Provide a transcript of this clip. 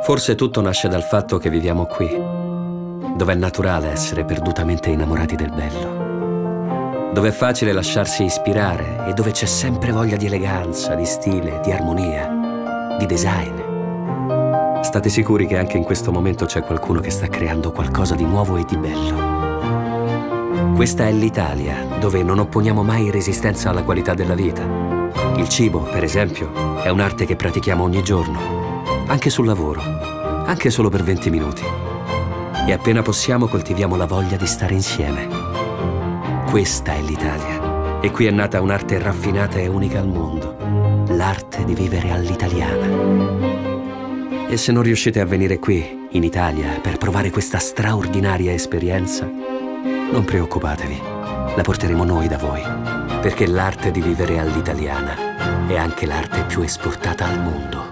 Forse tutto nasce dal fatto che viviamo qui, dove è naturale essere perdutamente innamorati del bello, dove è facile lasciarsi ispirare e dove c'è sempre voglia di eleganza, di stile, di armonia, di design. State sicuri che anche in questo momento c'è qualcuno che sta creando qualcosa di nuovo e di bello. Questa è l'Italia, dove non opponiamo mai resistenza alla qualità della vita. Il cibo, per esempio, è un'arte che pratichiamo ogni giorno. Anche sul lavoro, anche solo per 20 minuti. E appena possiamo coltiviamo la voglia di stare insieme. Questa è l'Italia. E qui è nata un'arte raffinata e unica al mondo. L'arte di vivere all'italiana. E se non riuscite a venire qui, in Italia, per provare questa straordinaria esperienza, non preoccupatevi, la porteremo noi da voi. Perché l'arte di vivere all'italiana è anche l'arte più esportata al mondo.